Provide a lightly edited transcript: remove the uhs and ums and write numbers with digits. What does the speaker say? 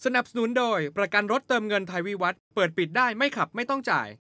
สนับสนุนโดยประกันรถเติมเงินไทยวิวัฒน์เปิดปิดได้ไม่ขับไม่ต้องจ่าย